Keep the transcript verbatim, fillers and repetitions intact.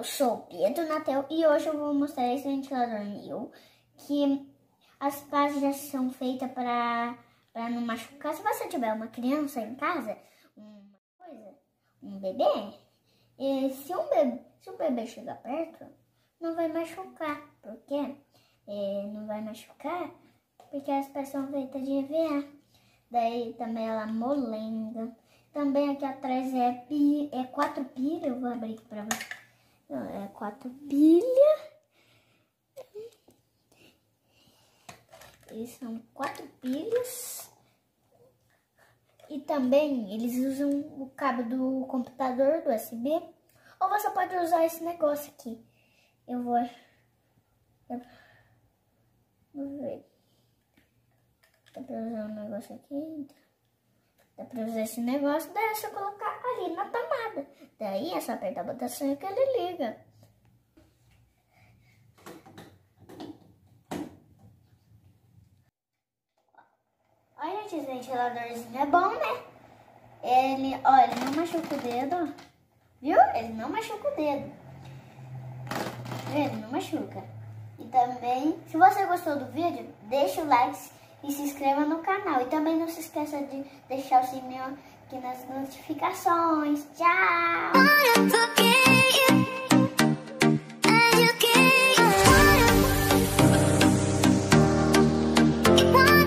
sou o Pedro Natel e hoje eu vou mostrar esse ventilador meu, que as bases já são feitas para para não machucar. Se você tiver uma criança em casa, uma coisa, um bebê, e se um bebê, se o bebê chegar perto, não vai machucar. Por quê? É, não vai machucar porque as peças são feitas de E V A. Daí também ela molenga. Também aqui atrás é, pi, é quatro pilhas. Eu vou abrir aqui pra você. Não, é quatro pilhas. Eles são quatro pilhas. E também eles usam o cabo do computador, do U S B. Ou você pode usar esse negócio aqui. Eu vou... Eu, vou ver. Dá pra usar um negócio aqui. Dá pra usar esse negócio. Daí é só colocar ali na tomada. Daí é só apertar o botãozinho que ele liga. Olha, gente, esse ventiladorzinho é bom, né? Ele, olha, ele não machuca o dedo. Viu? Ele não machuca o dedo. Ele não machuca. E também, se você gostou do vídeo, deixa o like e se inscreva no canal. E também não se esqueça de deixar o sininho aqui nas notificações. Tchau! Why